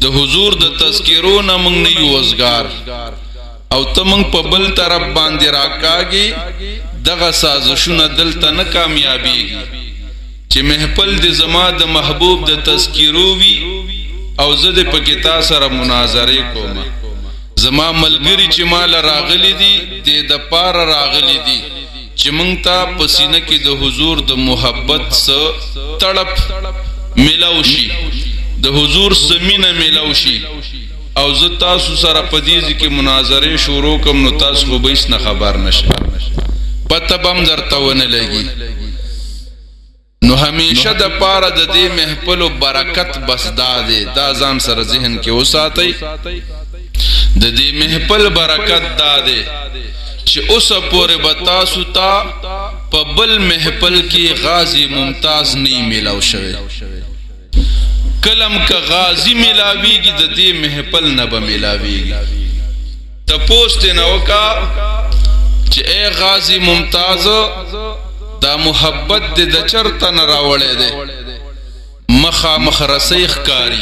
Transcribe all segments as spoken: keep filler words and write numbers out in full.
د حضور د تذکرو نه موږ نه یو وزګار او ته موږ په بل طرف باندې راکاږي دغه سازشونه دلته نه کامیابیږي چې محفل د زما د محبوب د تذکرو وي او زه د پکې تا سره مناظرې کوم زما ملګري چې مال راغلي دي د د پار راغلي دي چې موږ ته په سینه کې د حضور د محبت سره تړپ ملاو شي د حضور سمینه ملاو شي او زه تاسو سره په دې کې مناظرې شروع کوم نو تاسو خو به هیڅ نه خبر نشئ پته به هم درته ونه لګي نو همیشه د پاره د دې محفلو برکت بس دا دی دا ځان سره ذهن کې وساتئ د دې محفل برکت دا دی چې اوسه پورې به تاسو ته په بل محفل کې غازی ممتاز نه میلاو شوی کلم که غازی ملاویږي د دې محفل نه به ملاویږي تپوس ترې نه وکړه چې ای غازی ممتاز دا محبت دې د چرته نه راوړی دی مخامخ رسۍ ښکاري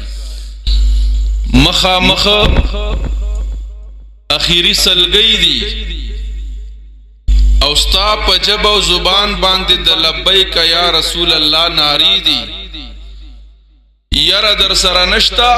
مخامخ اخیری سلګۍ دي او ستا په ژبه او زبان باندې د لبیک یا رسول الله ناری دي یاره در سره نشته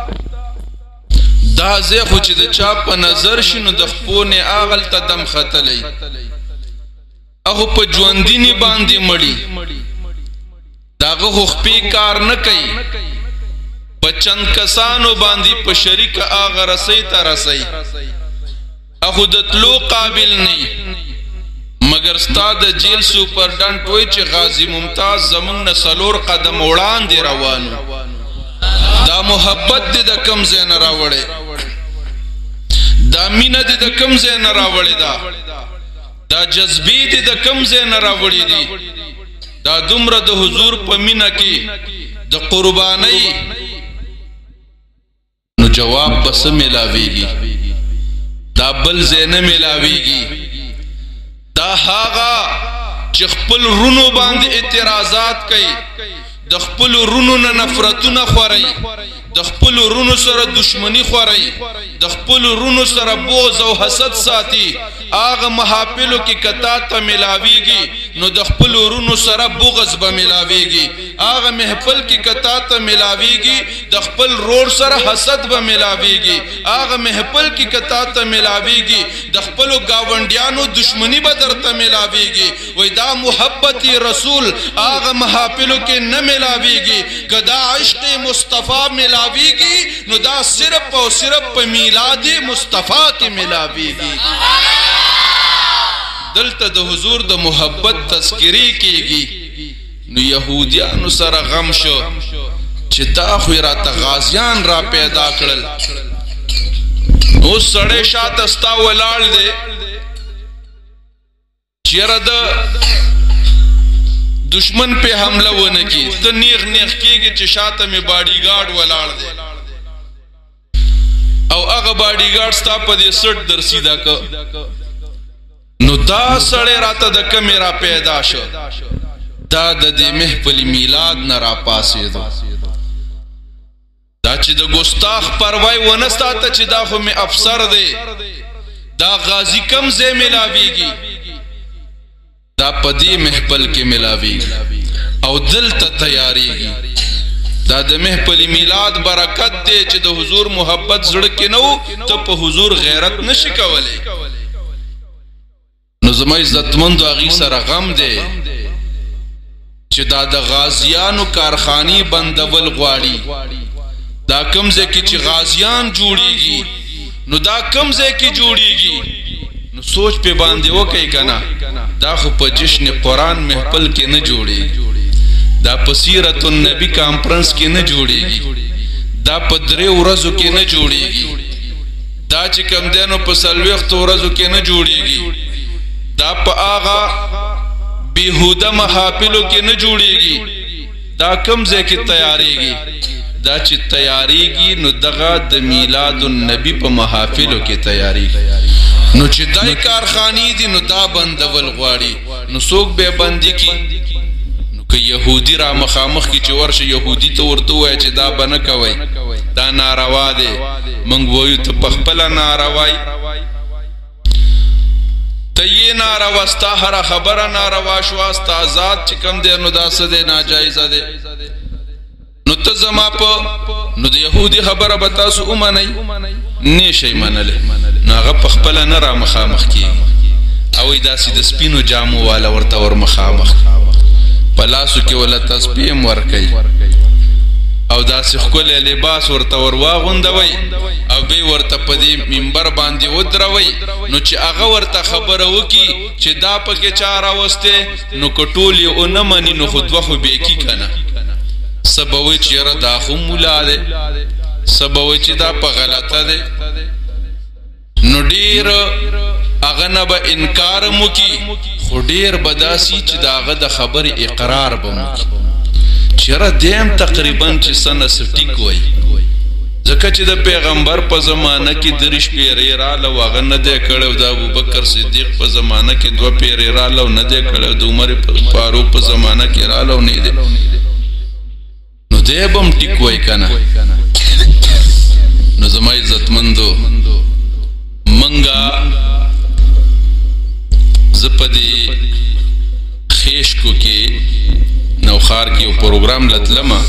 دا ځای خو چې د چا په نظر شي نو د خپونې اغلته دم ختلی هغه په ژوندینې باندې مړي د هغه خو خپې کار نه کوي په چند کسانو باندې په شریکه هغه رسۍ ته رسئ هغه د تلو قابل نه مگر ستا د جیل سوپرډنټ وایي چې غازی ممتاز زمونږ نه څلور قدم وړاندې روانو دا محبت دې د کوم ځای نه راوړی دا مینه دې د کوم ځای نه راوړې ده دا جذبې دې د کوم ځای نه راوړې دي دا دومره د حضور په مینه کې د قربانۍ نو جواب به څه میلاویږي دا بل ځای نه میلاویږي دا هغه چې خپل رونو باندې اعتراضات کوي د خپل رونو نه نفرتونه خوري د خپل رونو سره دشمنی خوري د خپل رونو سره بغض او حسد ساتي هغه محافلو کې کتا ته ملاویږي نو د خپل رونو سره بغض به ملاویږي هغه محفل کې کتا ته ملاویږي د خپل رور سره حسد به ملاویږي هغه محفل کې کتا ته ملاویږي د خپل گاونډیانو دشمنی به درته ملاویږي وای دا محبت رسول هغه محافلو کې نه ملاویږي کدا عشق مصطفی ملاویږي نو دا صرف او صرف په میلاد مصطفی کې ملاویږي دلته د حضور د محبت تذکری کیږي نو یهودیانو سره غم شو چې تا خو راته غازیان را پیدا کړل اوس سړی شاته ستا ولاړ دی چیرې د دشمن په حمله ونه کی ته نیغ نیغ کیږي چې شاته می باډی ګارد ولاړ دی او هغه باډی ګارد ستا په دې سټ درسیدا ک نو دا سړی راته د کیمرا پیدا شو دا د دې محفل میلاد نه را پاسېدو دا چې د ګستاخ پروای ونه ساته چې دا خو می افسر دی دا غازی کم ځای ملاویږي دا په دې محفل کې ملاویږي او دلته تیاریږي دا د محفل میلاد برکت دی چې د حضور محبت زړه کې نه وو ته په حضور غیرت نشي کولی نو زما عزتمندو هغې سره غم دی چې دا د غازیانو کارخانې بندول غواړي دا کم ځای کې چې غازیان جوړیږي نو دا کم ځای کې جوړیږي نو سوچ په باندې وکړئ کنه دا خو په جشن قرآن محفل کې نه جوړیږي دا په سیرت النبی کانفرنس کې نه جوړیږي دا په درې ورځو کې نه جوړیږي دا چې کم دی نو په څلوېښتو ورځو کې نه جوړیږي دا په هغه بیهوده محافلو کې نه جوړیږي دا کم ځای کې تیاریږي دا چې تیاریږي نو دغه د میلاد النبی په محافلو کې تیاریږي نو چې دای کارخانې دي نو دا بندول غواړي نو څوک به بندي کی نو که یهودي را مخامخ کی چې ورشه یهودي ته ورته وایي چې دا به نه کوئ دا ناروا دی منگ ویو تا پخپلا ناروائی تا یہ ناروا ستا ہر خبر ناروا شوا ستا آزاد چکم دے نو دا سدے ناجائزہ دے نو تا زما پا نو دا یہودی خبر بتاسو امانی نیشای منلے نو آغا پخپلا نرا مخامخ کی اوی دا سی دا سپینو جامو والا ورطا ور مخامخ پلاسو کی والا تسپیم ورکی او دا سی خکل لباس ورطا ور واغوندوی او بی ورطا پدی منبر باندی ودروی نو چی آغا ورطا خبرو کی چی دا پاکی چارا وستے نو کٹولی او نمانی نو خودوخو بیکی کنا سبوی چی را دا خو مولا دے سبوی چی دا پا غلطا دے نو دیر اغنا با انکار مکی خو دیر بداسی چی دا اغا دا خبر اقرار بمکی چرا دیم تقریباً چی سن سٹک وی زکا چی دا پیغمبر پا زمانہ کی درش پیری رالا و اغا ندے کڑو دا ابو بکر صدیق پا زمانہ کی دو پیری رالا و ندے کڑو دا عمر فاروق پا زمانہ کی رالا و نیدے نو دے بم ٹک وی کنا نو زمائی عزت مندو منگا زپدی خیشکو کی نوخار کی او پروگرام لطلما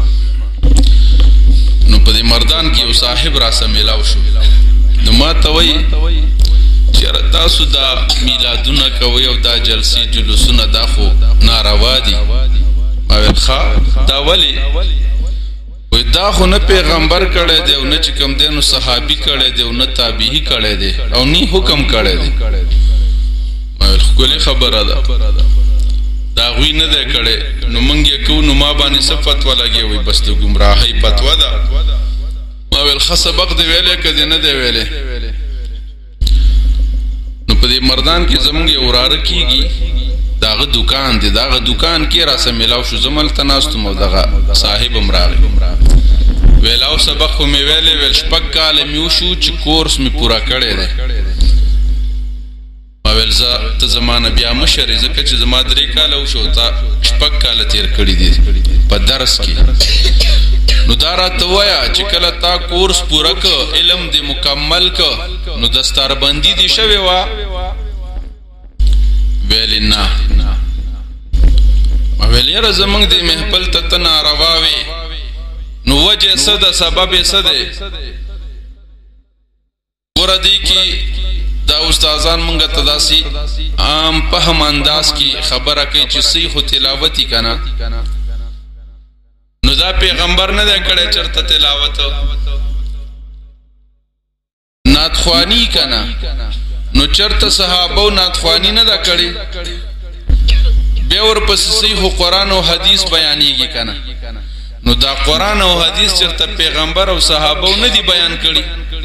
نو پدی مردان کی او صاحب راسا ملاو شو نو ما توی چیر تاسو دا میلادونا کوئی او دا جلسی جلوسونا دا خو ناروا دی ماویل خواه دا ولی وی دا خو نه پیغمبر کڑے دے او نه چکم دے نو صحابی کڑے دے او نه تابعی کڑے دے او نی حکم کڑے دے ماویل خکولی خبر دا دا غوی نه دے کڑے نو منگ یکو نو ما بانی سب فتوہ لگے وی بس دو گمراہی فتوہ دا ماویل خسبق دے ویلے کدی نه دے ویلے نو پدی مردان کی زمانگی اورار کی گی داغ دکان دی داغ دکان کی راسا ملاو شو زمال تناستم او داغ صاحب امراغی ویلاو سبق خو می ویلے ویل شپک کال میوشو چی کورس می پورا کڑے دے ما ویل تا زمان بیا مشری زکا چی زمان دری کالو شو تا شپک کال تیر کڑی دی پا درس کی نو دارا توایا چی کل تا کورس پورا که علم دی مکمل که نو دستار بندی دی شوی وا ویلی نا ویلی یرا زمان دی محپل تتنا رواوی نو وجہ صد سبب صد گورا دی کی دا استازان منگا تداسی عام پہم انداز کی خبر اکی چی سیخ و تلاوتی کنا نو دا پیغمبر ندے کڑے چرتا تلاوت ناتخوانی کنا نو چرتا صحابو ناتخوانی ندا کڑی بیور پس سیخ و قرآن و حدیث بیانی گی کنا نو دا قرآن و حدیث چرتا پیغمبر و صحابو ندی بیان کڑی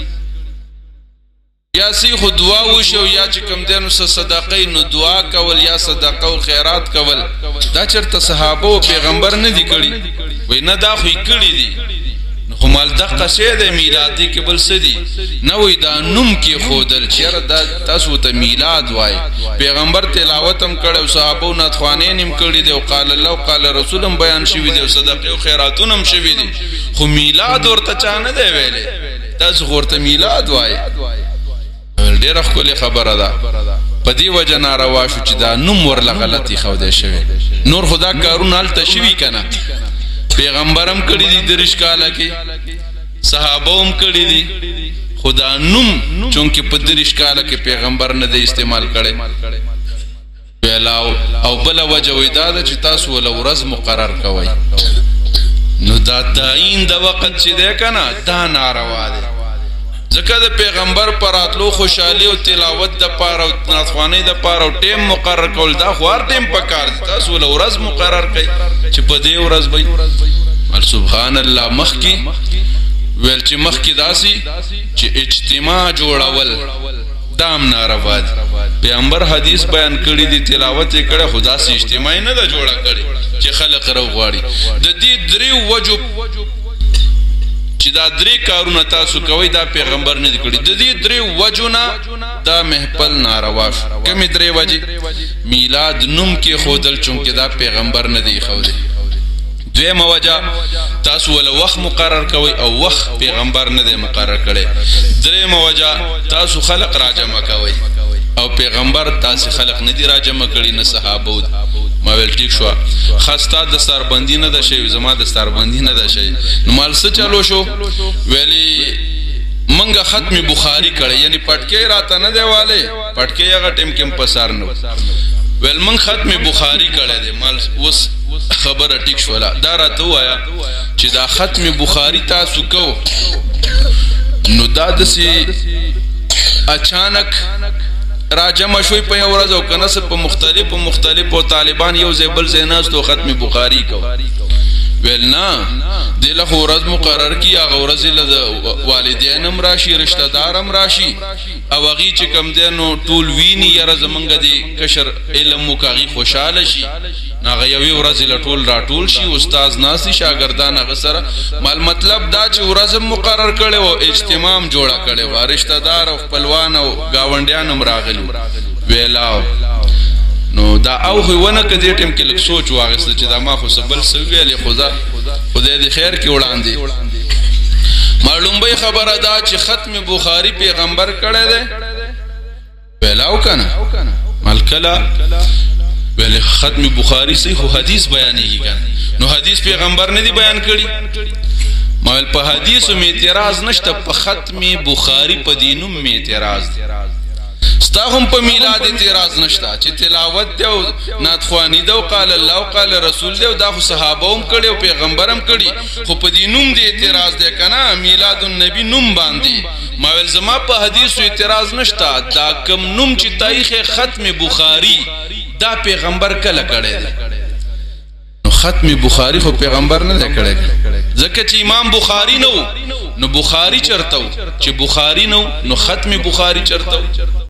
یا سیخ و دعا وشو یا چکم دینو سا صدقی نو دعا کول یا صدقه و خیرات کول دا چرتا صحابو و پیغمبر ندی کڑی وی ندا خوی کڑی دی خمال دقا سید میلادی که بل سدی نوی دا نم کی خودل چیر دا تاسو تا میلاد وائی پیغمبر تلاوتم کڑی و صحابو ناتخوانینم کڑی دی و قال اللہ و قال رسولم بیان شوی دی و صدقی و خیراتونم شوی دی خو میلاد ورطا چانه دی ویلی تاسو خورتا میلاد وائی دیر اخکولی خبر دا پا دی وجہ نارواشو چی دا نم ورلا غلطی خودے شوی نور خدا کارون حالتا شوی کنا پیغمبرم کڑی دی درش کالا کی صحابوم کڑی دی خدا نم چونکہ پا درش کالا کی پیغمبر ندے استعمال کڑے ویلاو او بلا وجہ ویدادا چی تاسو ولو رز مقرر کوئی نو دا دائین دا وقت چی دے کنا دا ناروا دے ذکر دا پیغمبر پر آتلو خوشحالی و تلاوت دا پارا و ناتخوانی دا پارا و ٹیم مقرر کول دا خوار ٹیم پکار دیتا سولا و رز مقرر کئی چی پا دے و رز بھئی مال سبحان اللہ مخ کی ویل چی مخ کی دا سی چی اجتماع جوڑا ول دام ناروا دی پیغمبر حدیث بیان کری دی تلاوت کڑا خدا سی اجتماعی ندا جوڑا کری چی خلق رو غواری دا دی دری وجب چی دا دری کارون تاسو کوئی دا پیغمبر ندی کری دا دی دری وجونا دا محپل نارواش کمی دری وجی میلاد نم کی خودل چونکہ دا پیغمبر ندی خودے دویمه وجه تاسو ول وخت مقرر کوي او وخت پیغمبر نه دی مقرر کړي دریمه وجه تاسو خلق راجمع کوي او پیغمبر تاسو خلق نه دی راجمع کړي نه صحابه ما ویل ټیک شو خاصه د سربندی نه د شی زما د سربندی نه د شی نو مال څه چالو شو ویلی منګه ختم بخاری کړي یعنی پټکی راته نه دیواله پټکی هغه ټیم کې پسار نو ویل من ختم بخاری کړي دی مال اوس خبره ټیک شو دا راته وایا چې دا ختم بخاری تاسو کو نو دا دسی اچانک راجمع شوی په یو ورځ او کنه په مختلفو مختلفو طالبان یو زیبل زیناستو ختم بخاری کو ویل نه دله ورځ مقرر کی هغه ورځ له والدینم راشي رشتہ دارم راشي او هغه چې کم دینو ټول ویني یره زمونږ دی کشر علم مکاغي خوشاله شي هغه یو ورځ له ټول راټول شي استاد ناسي شاګردان هغه سره مال مطلب دا چې ورځ مقرر کړي او اجتماع جوړه کړي و رشتہ دار او خپلوان او گاونډیان راغلي ویلاو نو دا او خو ونه کدی ټیم کې لک سوچ واغسته چې دا ما خو سبل سویل خدا خدای دې خیر کې وړاندې معلوم به خبره دا چې ختم بخاری پیغمبر کړي ده ویلاو کنه ملکلا ویل ختم بخاری صحیح حدیث بیانېږي کنه نو حدیث پیغمبر نه دی بیان کړي مال په حدیثو می اعتراض نشته په ختم بخاری په دینوم می اعتراض ستا هم په میلاد اعتراض نشته چې تلاوت دی او نعتخوانی دی او قال الله او قال رسول دی او دا خو صحابه هم کړي او پیغمبر هم کړي خو په دینوم دی اعتراض دی کنه میلاد النبی نوم باندې ما ول زما په حدیثو اعتراض نشته دا کم نوم چې تاریخ ختم بخاری دا پیغمبر کله کړي نو ختم بخاری خو پیغمبر نه کړي ځکه چې امام بخاری نو نو بخاری چرته چې بخاری نو نو ختم بخاری چرته